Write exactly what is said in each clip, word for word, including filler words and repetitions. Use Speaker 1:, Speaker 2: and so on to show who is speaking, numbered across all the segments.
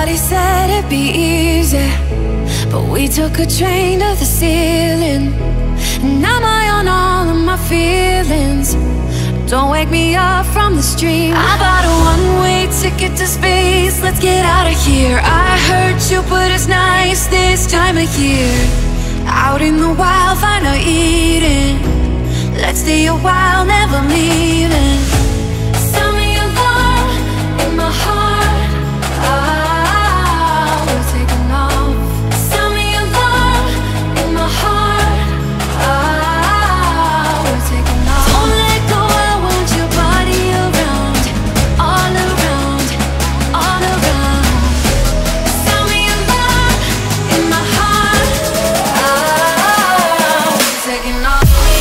Speaker 1: Everybody said it'd be easy, but we took a train to the ceiling. And I'm high on all of my feelings. Don't wake me up from the stream. I bought a one-way ticket to space. Let's get out of here. I heard Jupiter's nice this time of year. Out in the wild, find our Eden. Let's stay a while, never leaving. Sound me alarm in my heart. Ah, we're taking off. Sound me alarm in my heart. Ah, we're taking off. Don't let go, I want your body around, all around, all around. Sound me alarm in my heart. Ah, we're taking off.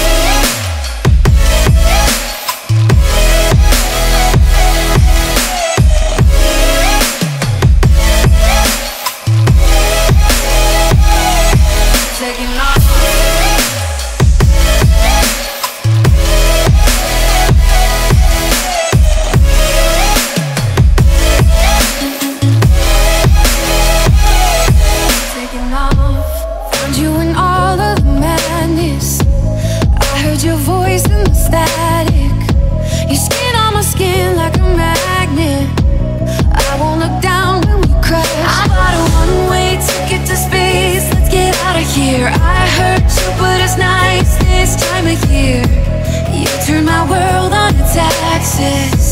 Speaker 1: Taking off. Taking off. Found you in all of the madness. I heard your voice in the static. Your skin on my skin like a magnet. I won't look down when we crash. I bought a one-way ticket to space. Let's get out of here. I heard Jupiter's nice this time of year. You turn my world on its axis.